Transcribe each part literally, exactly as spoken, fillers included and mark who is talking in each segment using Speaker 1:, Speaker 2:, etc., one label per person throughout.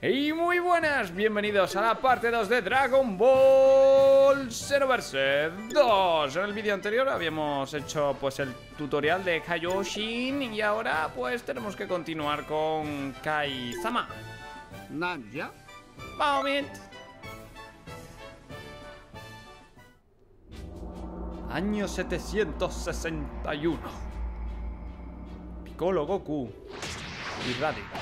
Speaker 1: Y muy buenas, bienvenidos a la parte dos de Dragon Ball Xenoverse dos. En el vídeo anterior habíamos hecho pues el tutorial de Kaioshin y ahora pues tenemos que continuar con Kai-sama.
Speaker 2: ¿Nanja?
Speaker 1: Moment. Año setecientos sesenta y uno. Piccolo, Goku y Raditz.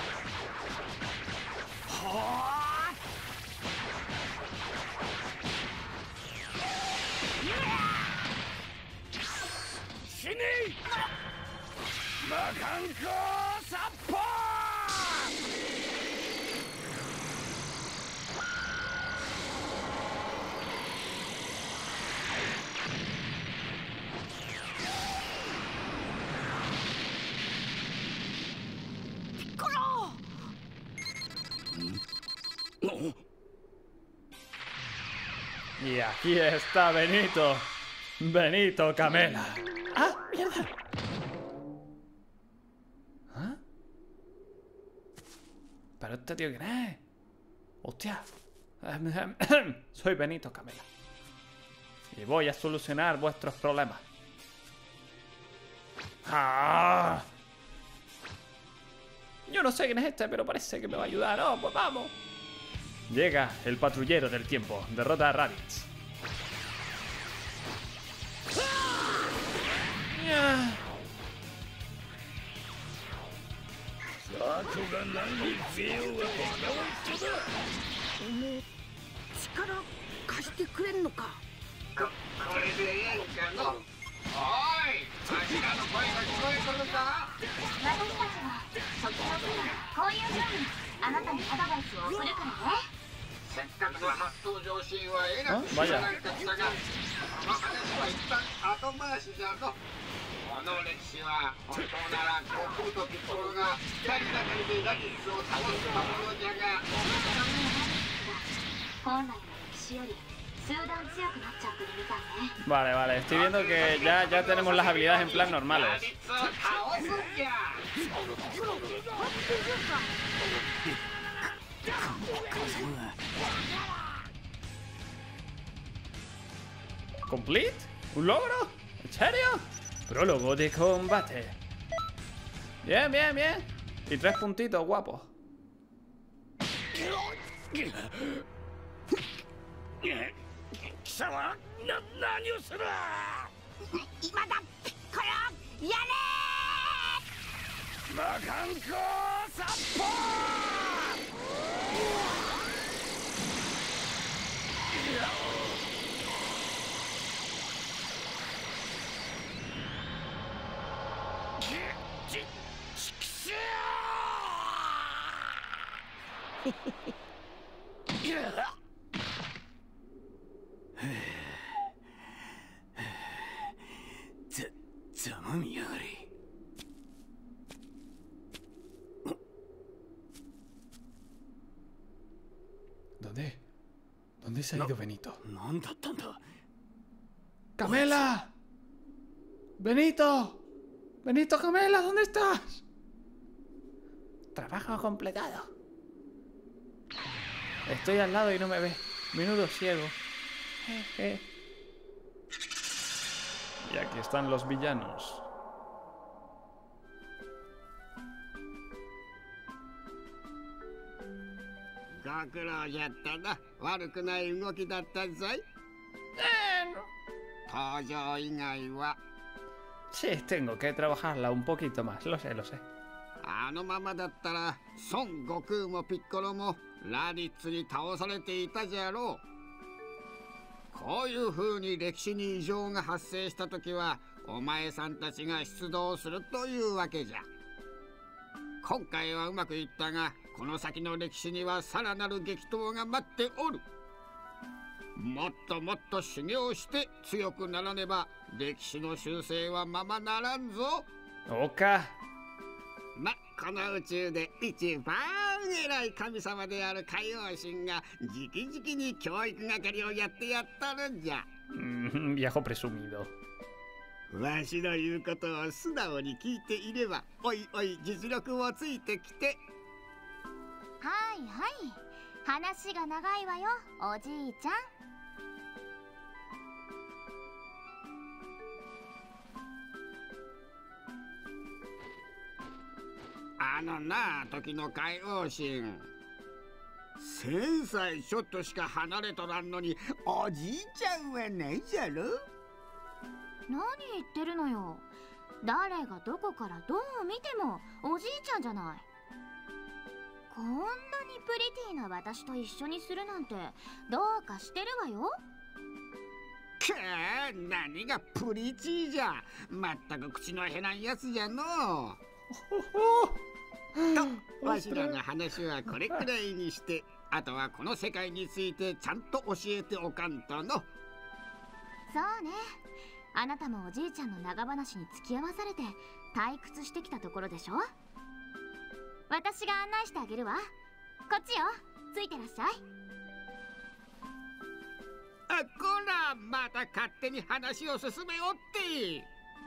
Speaker 1: Y aquí está Benito. Benito Camela. ¡Ah, mierda! ¿Ah? ¿Pero este tío quién es? ¡Hostia! Soy Benito Camela. Y voy a solucionar vuestros problemas. ¡Ah! Yo no sé quién es este, pero parece que me va a ayudar. ¡Oh, pues vamos! Llega el patrullero del tiempo. Derrota a Raditz. Vaya. Vale, vale, estoy viendo que ya, ya tenemos las habilidades en plan normales. ¿Complete? ¿Un logro? ¿En serio? Prólogo de combate. Bien, bien, bien. Y tres puntitos guapos. ¿Dónde? ¿Dónde se ha ido Benito? ¡Camela! ¡Benito! ¡Benito Camela! ¿Dónde estás? Trabajo completado. Estoy al lado y no me ve. Menudo ciego. Jeje. Y aquí están los villanos. Sí, tengo que trabajarla un poquito más, lo sé, lo sé.
Speaker 2: あのままだったら孫悟空もピッコロもラディッツに倒されていたじゃろう。こういう風に歴史に異常が発生した時はお前さんたちが出動するというわけじゃ。今回はうまくいったが、この先の歴史にはさらなる激闘が待っておる。もっともっと修行して強くならねば歴史の修正はままならんぞ。
Speaker 1: Oka.
Speaker 2: ま、この宇宙で一番偉い神様である海王神が直々に教育係をやってやったのじゃ。
Speaker 1: Mm, viejo presumido.
Speaker 2: わしの言うことを素直に聞いていれば、おいおい実力をついてきて。
Speaker 3: はいはい、話が長いわよ、おじいちゃん。
Speaker 2: あのな、時の海王神。千歳ちょっとしか離れとらんのに、おじいちゃんはないじゃろ。
Speaker 3: 何言ってるのよ。誰がどこからどう見てもおじいちゃんじゃない。こんなにプリティな私と一緒にするなんてどうかしてるわよ。
Speaker 2: くー、何がプリティじゃ。まったく口のへなんやつじゃのう。と、わしらの話はこれくらいにして、あとはこの世界についてちゃんと教えておかんとの。
Speaker 3: そうね、あなたもおじいちゃんの長話に付き合わされて退屈してきたところでしょ。私が案内してあげるわ。こっちよ、ついてらっしゃい。
Speaker 2: あ、こら、また勝手に話を進めおって。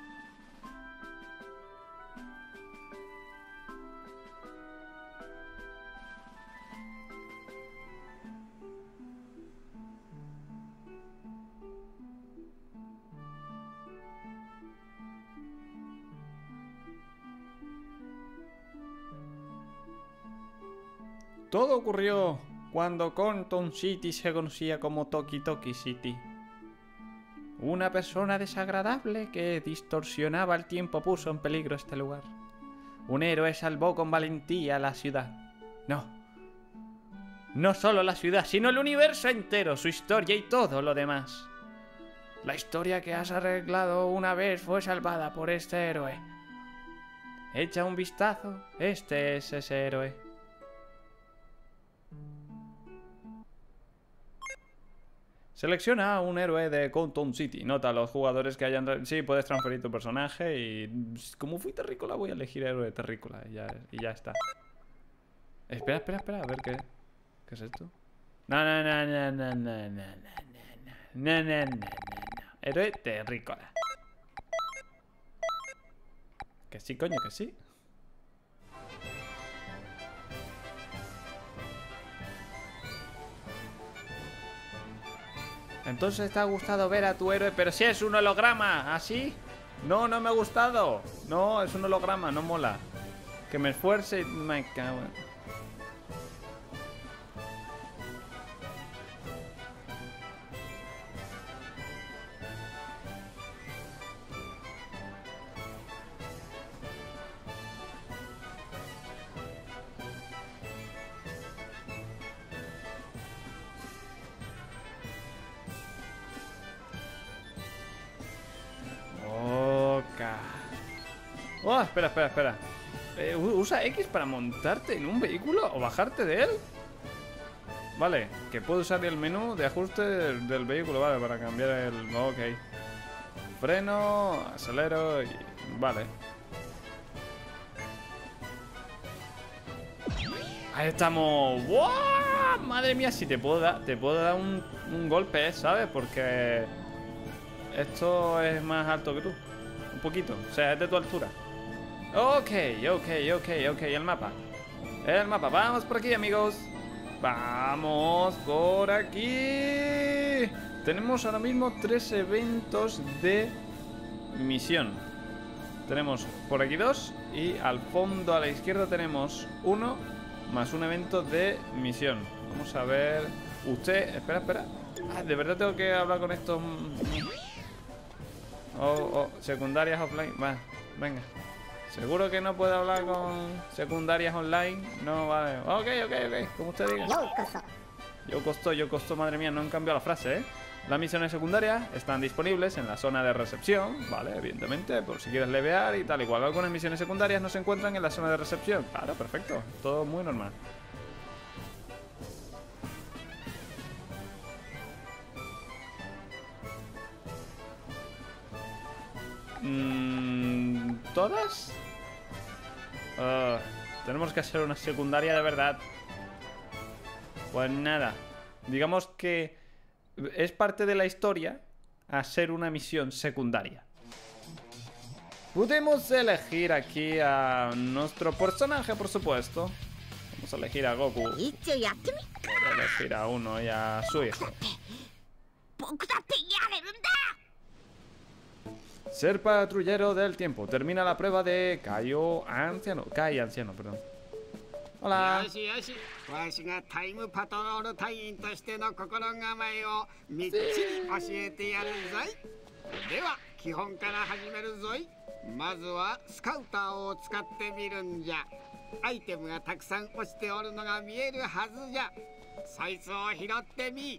Speaker 1: Todo ocurrió cuando Compton City se conocía como Toki Toki City. Una persona desagradable que distorsionaba el tiempo puso en peligro este lugar. Un héroe salvó con valentía la ciudad. No. No solo la ciudad, sino el universo entero, su historia y todo lo demás. La historia que has arreglado una vez fue salvada por este héroe. Echa un vistazo, este es ese héroe. Selecciona a un héroe de Compton City. Nota a los jugadores que hayan... Sí, puedes transferir tu personaje y... Como fui terrícola, voy a elegir héroe de terrícola y ya, y ya está. Espera, espera, espera, a ver qué... ¿Qué es esto? No, no, no, no, no, no, no, no, no, no, no, no, no. Héroe terrícola. Que sí, coño, que sí. Entonces te ha gustado ver a tu héroe, pero si es un holograma, ¿así? No, no me ha gustado. No, es un holograma, no mola. Que me esfuerce y me cago en... Oh, espera, espera, espera. Eh, ¿Usa X para montarte en un vehículo o bajarte de él? Vale, que puedo usar el menú de ajuste del, del vehículo, vale, para cambiar el... Ok. Freno, acelero y... Vale. Ahí estamos. ¡Wow! Madre mía, si te puedo dar, te puedo dar un, un golpe, ¿sabes? Porque esto es más alto que tú. Un poquito, o sea, es de tu altura. Ok, ok, ok, ok, el mapa. El mapa, vamos por aquí, amigos. Vamos por aquí. Tenemos ahora mismo tres eventos de misión. Tenemos por aquí dos y al fondo a la izquierda tenemos uno más un evento de misión. Vamos a ver. Usted, espera, espera. Ah, de verdad tengo que hablar con estos. Oh, oh, secundarias offline. Va, venga. ¿Seguro que no puede hablar con secundarias online? No, vale. Ok, ok, ok. Como usted diga. Yo costo. Yo costo, yo costo, madre mía, no han cambiado la frase, ¿eh? Las misiones secundarias están disponibles en la zona de recepción, ¿vale? Evidentemente, por si quieres levear y tal. Igual algunas misiones secundarias no se encuentran en la zona de recepción. Claro, perfecto. Todo muy normal. Mm, ¿Todas? Uh, tenemos que hacer una secundaria de verdad. Pues nada. Digamos que es parte de la historia hacer una misión secundaria. Podemos elegir aquí a nuestro personaje, por supuesto. Vamos a elegir a Goku. Voy a elegir a uno y a su hijo. Ser patrullero del tiempo. Termina la prueba de Kaio Anciano. Kai Anciano, perdón. Hola.
Speaker 2: よしよし、わしがタイムパトロール隊員としての心構えをみっちり教えてやるぞい。では基本から始めるぞい。まずはスカウターを使ってみるんじゃ。アイテムがたくさん落ちておるのが見えるはずじゃ。そいつを拾ってみ。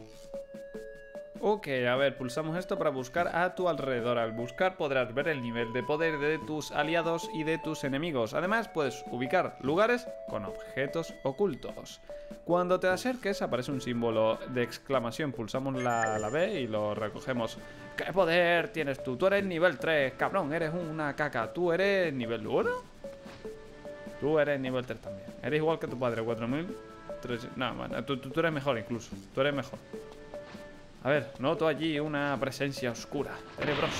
Speaker 1: Ok, a ver, pulsamos esto para buscar a tu alrededor. Al buscar podrás ver el nivel de poder de tus aliados y de tus enemigos. Además, puedes ubicar lugares con objetos ocultos. Cuando te acerques aparece un símbolo de exclamación. Pulsamos la, la B y lo recogemos. ¿Qué poder tienes tú? Tú eres nivel tres, cabrón, eres una caca. ¿Tú eres nivel uno? Tú eres nivel tres también. Eres igual que tu padre, cuatro mil. No, man, tú, tú, tú eres mejor incluso. Tú eres mejor. A ver, noto allí una presencia oscura, tenebrosa.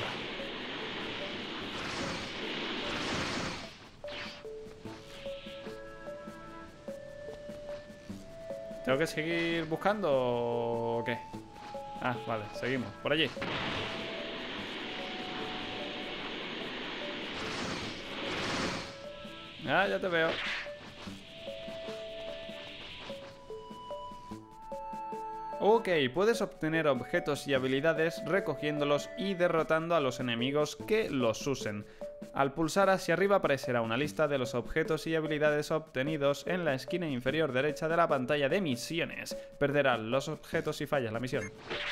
Speaker 1: ¿Tengo que seguir buscando o qué? Ah, vale, seguimos, por allí. Ah, ya te veo. Ok, puedes obtener objetos y habilidades recogiéndolos y derrotando a los enemigos que los usen. Al pulsar hacia arriba aparecerá una lista de los objetos y habilidades obtenidos en la esquina inferior derecha de la pantalla de misiones. Perderás los objetos si fallas la misión.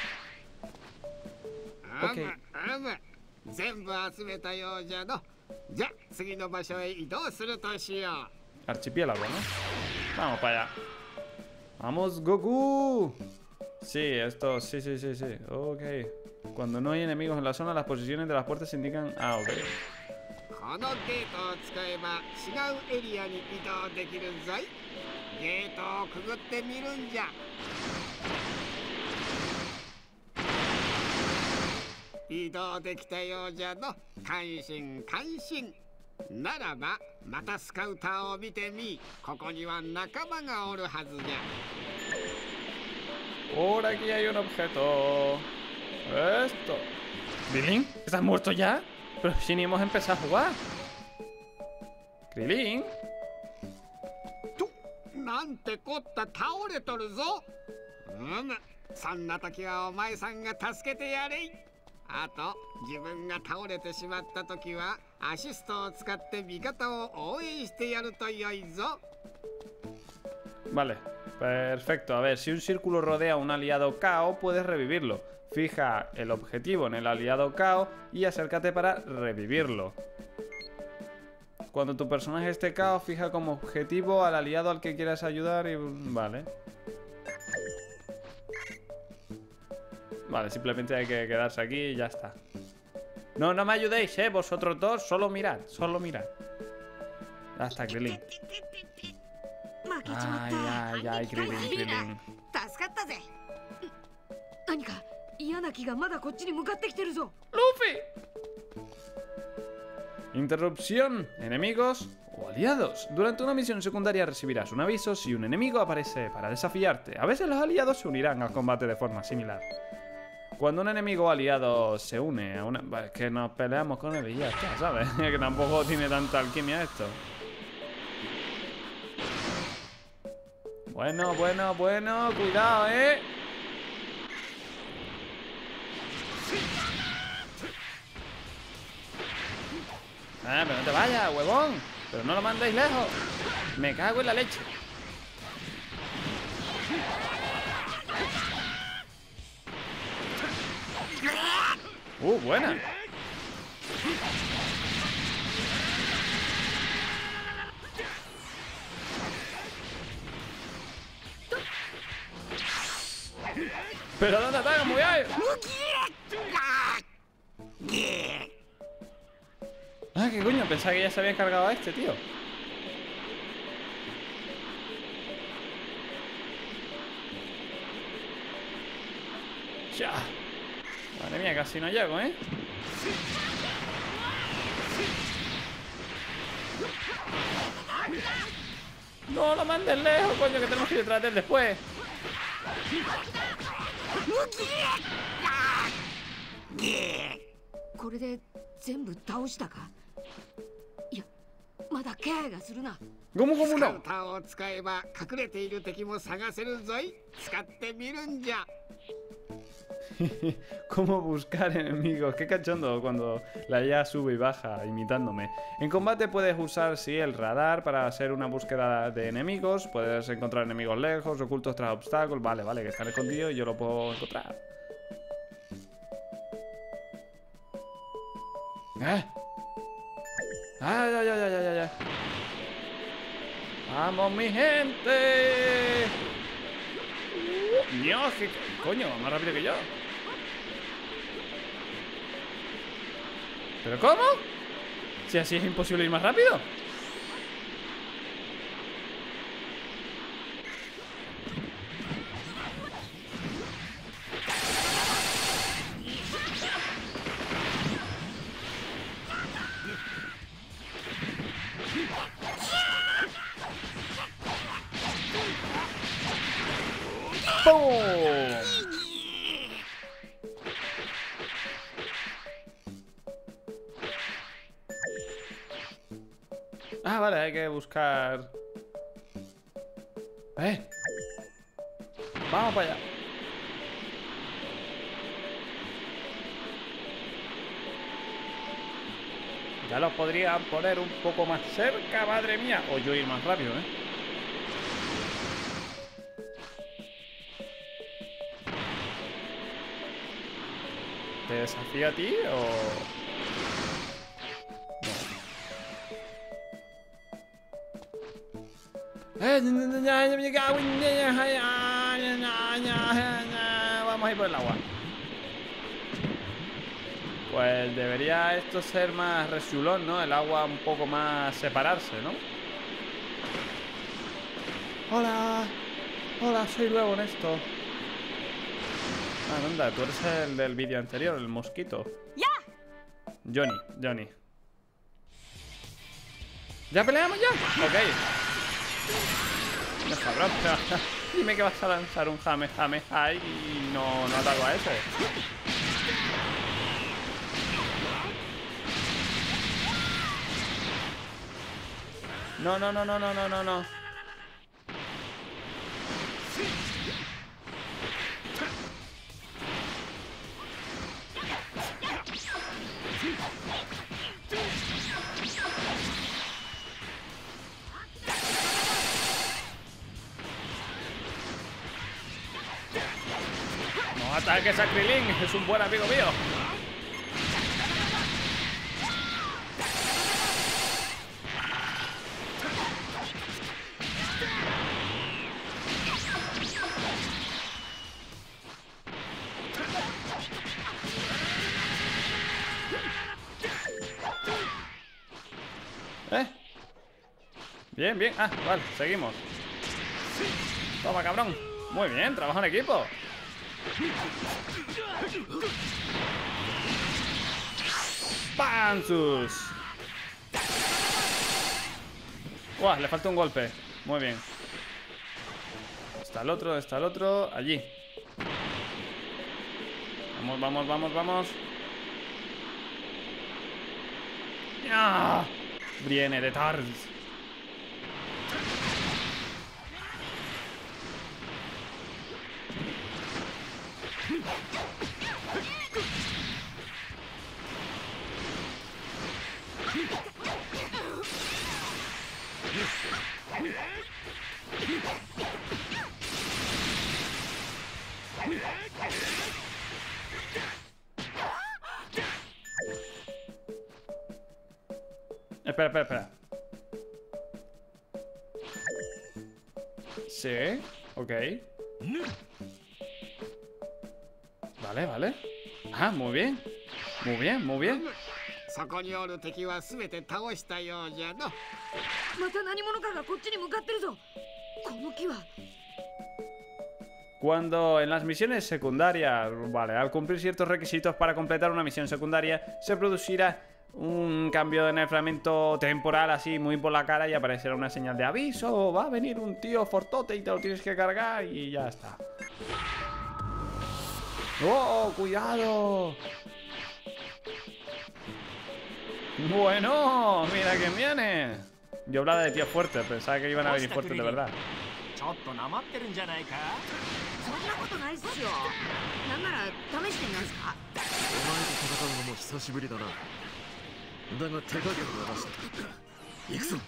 Speaker 1: Ok. Archipiélago, ¿no? Vamos para allá. ¡Vamos, Goku! Sí, esto, sí, sí, sí, sí. Ok. Cuando no hay enemigos en la zona, las posiciones de las puertas indican... Ah, ok. Por aquí hay un objeto. Esto. ¿Krilin? ¿Estás muerto ya? Pero si ni hemos empezado a jugar. ¿Krilin?
Speaker 2: ¡Tú! ¡Nante cotta taore toru zo! ¡Um! ¡Sanna toki wa omae-san ga tasukete yarei! あと、自分が倒れてしまったときは、アシストを使って味方を応援してやると良いぞ。
Speaker 1: Vale, perfecto. A ver, si un círculo rodea a un aliado K O, puedes revivirlo. Fija el objetivo en el aliado K O y acércate para revivirlo. Cuando tu personaje esté K O, fija como objetivo al aliado al que quieras ayudar y... Vale. Vale, simplemente hay que quedarse aquí y ya está. No, no me ayudéis, eh, vosotros dos, solo mirad, solo mirad. Ya está, Krilin. Ay, ay, ay, Krilin, Krilin. ¡Luffy! Interrupción, enemigos o aliados. Durante una misión secundaria recibirás un aviso si un enemigo aparece para desafiarte. A veces los aliados se unirán al combate de forma similar. Cuando un enemigo aliado se une a una... Es que nos peleamos con él y ya está, ¿sabes? Que tampoco tiene tanta alquimia esto. Bueno, bueno, bueno, cuidado, ¿eh? Ah, pero no te vayas, huevón. Pero no lo mandéis lejos. Me cago en la leche. Uh, buena. Pero ¿dónde está? Muy bien. Ah, qué coño, pensaba que ya se había cargado a este, tío. Ya. Madre mía, casi no llego, ¿eh? No lo mandes lejos, coño, que tenemos que ir detrás de él después. ¿Cómo, cómo
Speaker 2: スカ
Speaker 1: no?
Speaker 2: ウターを使えば隠れている敵も探せるぞい。使ってみるんじゃ。
Speaker 1: ¿Cómo buscar enemigos? Qué cachondo cuando la I A sube y baja imitándome. En combate puedes usar, sí, el radar para hacer una búsqueda de enemigos. Puedes encontrar enemigos lejos, ocultos tras obstáculos. Vale, vale, que están escondidos y yo lo puedo encontrar. ¿Eh? ¡Ay, ay, ay, ay, ay, ay! ¡Vamos, mi gente! ¡Dios! ¿Qué coño? Más rápido que yo. ¿Pero cómo? Si así es imposible ir más rápido. ¡Pum! Ah, vale, hay que buscar... ¡Eh! Vamos para allá. Ya los podría poner un poco más cerca, madre mía. O yo ir más rápido, ¿eh? ¿Te desafío a ti o...? Vamos a ir por el agua. Pues debería esto ser más resulón, ¿no? El agua un poco más separarse, ¿no? Hola. Hola, soy nuevo en esto. Ah, anda, tú eres el del vídeo anterior, el mosquito. ¡Ya! Johnny, Johnny. ¿Ya peleamos ya? Ok. No, cabrón, pero dime que vas a lanzar un jame jame ahí y no, no ataco a ese. No, no, no, no, no, no, no, no. No ataques a Krilin, es un buen amigo mío. ¿Eh? Bien, bien. Ah, vale, seguimos. Toma, cabrón. Muy bien, trabajo en equipo. ¡Panzus! ¡Guau! Le falta un golpe. Muy bien. Está el otro, está el otro. Allí. Vamos, vamos, vamos, vamos. ¡Ah! Viene de tarde. Espera, espera, espera. Sí, ok. Vale, vale. Ah, muy bien. Muy bien, muy bien.
Speaker 2: そこにおる敵はすべて倒したようじゃの。
Speaker 4: また何者かがこっちに向かってるぞ。この木は。
Speaker 1: Cuando en las misiones secundarias, vale, al cumplir ciertos requisitos para completar una misión secundaria, se producirá un cambio en el fragmento temporal así muy por la cara y aparecerá una señal de aviso. Va a venir un tío fortote y te lo tienes que cargar y ya está. ¡Oh, cuidado! Bueno, mira quién viene. Yo hablaba de tío fuerte, pensaba que iban a venir fuertes de verdad.
Speaker 4: ちょっとなまってるんじゃないか。そんなことないっすよ。なんなら試してみますか。お前と戦うのも久しぶりだな。だが手加減は出した。行くぞ。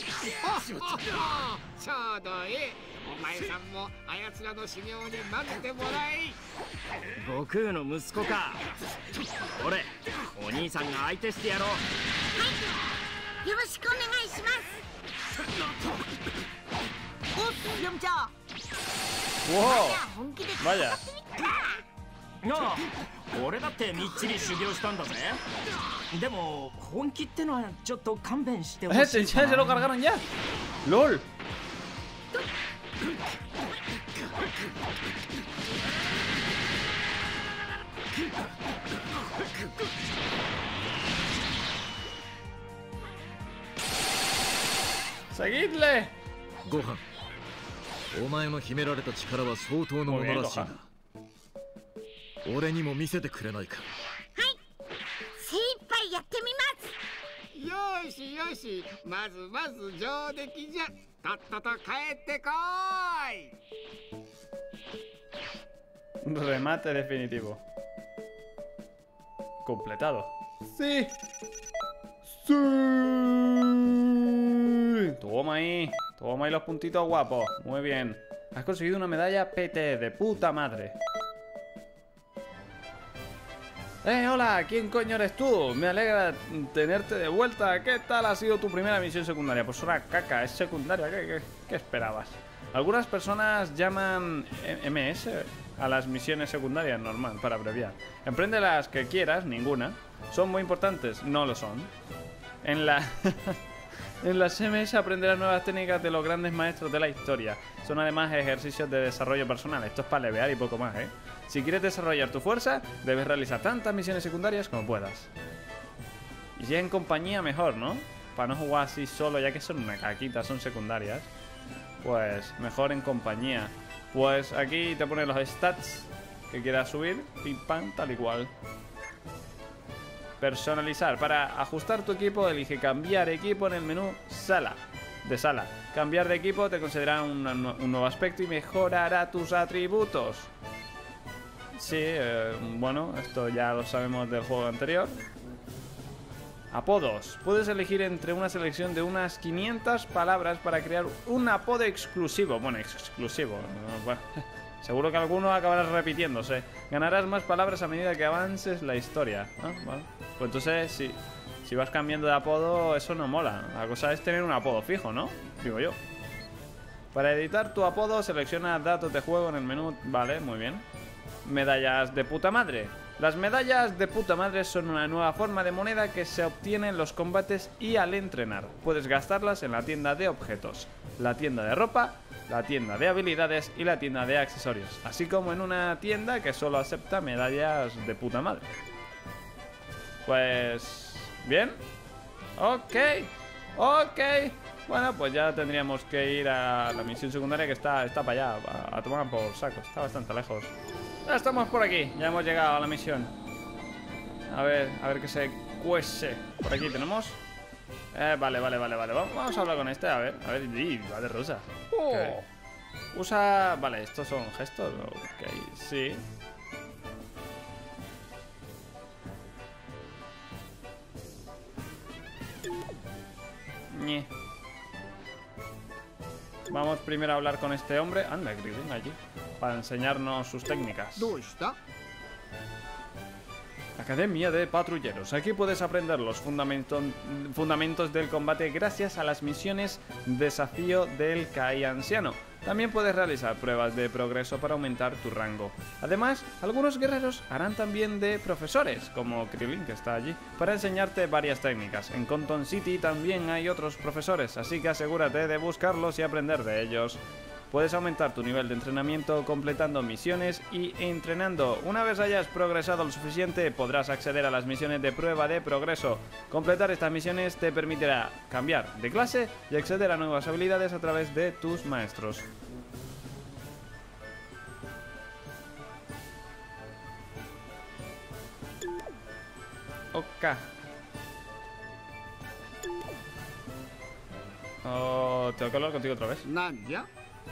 Speaker 2: ちょうどいい。お前さんもあやつらの修行に混ぜてもらい。
Speaker 4: 悟空の息子か。俺、お兄さんが相手してやろう。はい。よろしくお願いします。おっ、ヤムチャ。
Speaker 1: ¡Wow! Vaya.
Speaker 4: なあ、俺だってみっちり修行したんだぜ。でも本気ってのはちょっと勘弁してほしい。
Speaker 1: Eh, ¿ya se lo cargaron ya? ¡Lol! ¡Seguidle!
Speaker 5: ご飯、お前の秘められた力は相当のものらしいな。俺にも見せてくれないか。
Speaker 3: はい、精一杯やってみます。
Speaker 2: よしよし、まずまず上出来じゃ。とっとと帰ってこーい。
Speaker 1: Remate definitivo. Completado. ¡Sí! ¡Sí! Toma ahí. Toma ahí los puntitos guapos. Muy bien. Has conseguido una medalla P T de puta madre. ¡Eh, hola! ¿Quién coño eres tú? Me alegra tenerte de vuelta. ¿Qué tal ha sido tu primera misión secundaria? Pues una caca, es secundaria. ¿Qué, qué, qué esperabas? Algunas personas llaman M S a las misiones secundarias, normal, para abreviar. Emprende las que quieras, ninguna. ¿Son muy importantes? No lo son. En la... En las M S aprenderás nuevas técnicas de los grandes maestros de la historia. Son además ejercicios de desarrollo personal. Esto es para levear y poco más, ¿eh? Si quieres desarrollar tu fuerza, debes realizar tantas misiones secundarias como puedas. Y si es en compañía, mejor, ¿no? Para no jugar así solo, ya que son una caquita, son secundarias. Pues mejor en compañía. Pues aquí te ponen los stats que quieras subir. Pim pam, tal y cual. Personalizar. Para ajustar tu equipo, elige cambiar equipo en el menú sala. De sala. Cambiar de equipo te concederá un, un nuevo aspecto y mejorará tus atributos. Sí, eh, bueno, esto ya lo sabemos del juego anterior. Apodos. Puedes elegir entre una selección de unas quinientas palabras para crear un apodo exclusivo. Bueno, exclusivo. Bueno, seguro que alguno acabará repitiéndose. Ganarás más palabras a medida que avances la historia. ¿Ah? Bueno. Pues entonces, si, si vas cambiando de apodo, eso no mola. La cosa es tener un apodo fijo, ¿no? Digo yo. Para editar tu apodo, selecciona datos de juego en el menú. Vale, muy bien. Medallas de puta madre. Las medallas de puta madre son una nueva forma de moneda que se obtiene en los combates y al entrenar. Puedes gastarlas en la tienda de objetos, la tienda de ropa, la tienda de habilidades y la tienda de accesorios, así como en una tienda que solo acepta medallas de puta madre. Pues... ¿bien? Ok, ok. Bueno, pues ya tendríamos que ir a la misión secundaria que está, está para allá, a, a tomar por saco, está bastante lejos. Ya estamos por aquí, ya hemos llegado a la misión. A ver, a ver qué se cuece. Por aquí tenemos eh, vale, vale, vale, vale. Vamos a hablar con este, a ver, a ver, y va de rosa. Okay. Usa, vale, estos son gestos. Ok, sí. Ñe. Vamos primero a hablar con este hombre. Anda, Krillin allí. Para enseñarnos sus técnicas. Academia de Patrulleros. Aquí puedes aprender los fundamentos, fundamentos del combate gracias a las misiones Desafío del Kai Anciano. También puedes realizar pruebas de progreso para aumentar tu rango. Además, algunos guerreros harán también de profesores, como Krillin, que está allí, para enseñarte varias técnicas. En Conton City también hay otros profesores, así que asegúrate de buscarlos y aprender de ellos. puedes aumentar tu nivel de entrenamiento completando misiones y entrenando. Una vez hayas progresado lo suficiente, podrás acceder a las misiones de prueba de progreso. Completar estas misiones te permitirá cambiar de clase y acceder a nuevas habilidades a través de tus maestros. Ok. Oh, tengo que hablar contigo otra vez.
Speaker 2: なんじゃ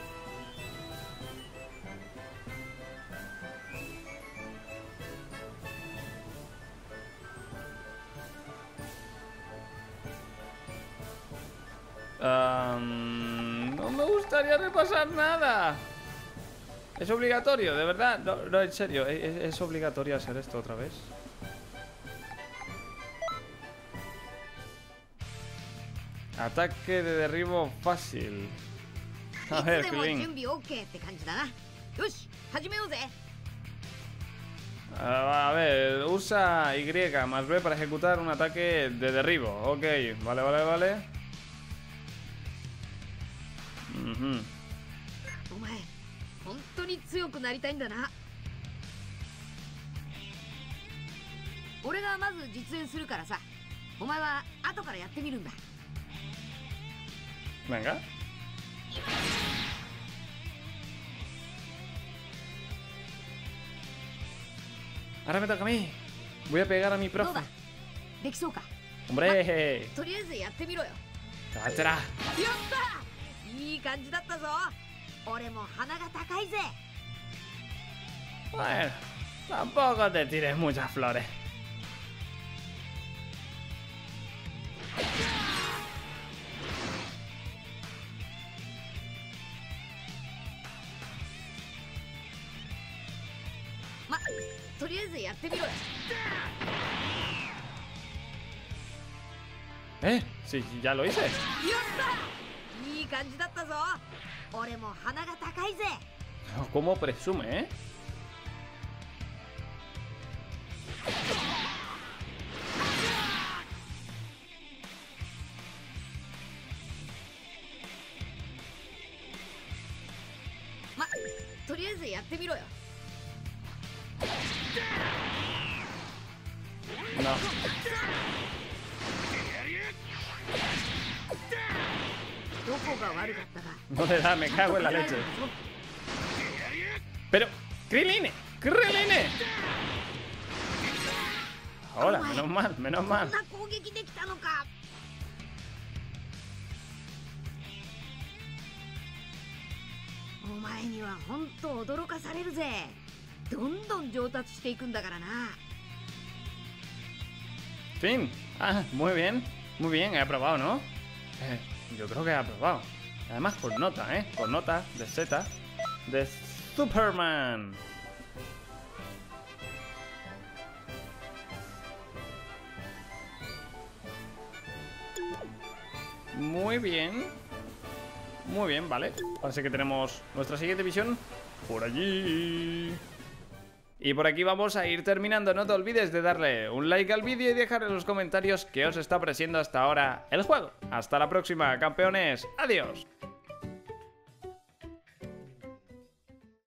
Speaker 1: Um, no me gustaría repasar nada. Es obligatorio, de verdad. No, no, en serio, ¿es, es obligatorio hacer esto otra vez? Ataque de derribo fácil. A ver,
Speaker 6: いつでも準
Speaker 1: Krillin.
Speaker 6: 備 OK って感じだな。よし、始めようぜ。
Speaker 1: Ah, a ver, usa Y más B para ejecutar un ataque de derribo. Ok, vale, vale, vale. Ujú.
Speaker 6: お前、本当に強くなりたいんだな。俺がまず実演するからさ、お前は後からやってみるんだ。
Speaker 1: Venga. Ahora me toca a mí. Voy a pegar a mi
Speaker 6: どう
Speaker 1: profe.
Speaker 6: だ、できそうか。
Speaker 1: Hombre.
Speaker 6: とりあえずやってみろよ。
Speaker 1: Cállate.
Speaker 6: やった、いい感じだったぞ。俺も鼻が高いぜ。
Speaker 1: Bueno, tampoco te tires muchas flores.
Speaker 6: Ma, とりあえずやってみろよ。
Speaker 1: ¿Eh? Sí, ya lo hice.
Speaker 6: やったいい感じだったぞ。俺も鼻が高いぜ。
Speaker 1: ¿Cómo presume, eh?
Speaker 6: Ma, とりあえずやってみろよ。
Speaker 1: No.
Speaker 6: どこが悪かったか。
Speaker 1: No le da, me cago en la leche. Pero, Krillin, Krillin. Ahora, menos mal, menos
Speaker 6: こん
Speaker 1: mal.
Speaker 6: な攻撃できたのか。お前には本当驚かされるぜ。どんどん上達していくんだからな。
Speaker 1: Fin. Ah, muy bien. Muy bien, he aprobado, ¿no? Eh, yo creo que he aprobado. Además con nota, ¿eh? Con nota de Z de Superman. Muy bien. Muy bien, vale. Parece que tenemos nuestra siguiente misión por allí. Y por aquí vamos a ir terminando. No te olvides de darle un like al vídeo y dejar en los comentarios qué os está pareciendo hasta ahora el juego. Hasta la próxima, campeones. Adiós.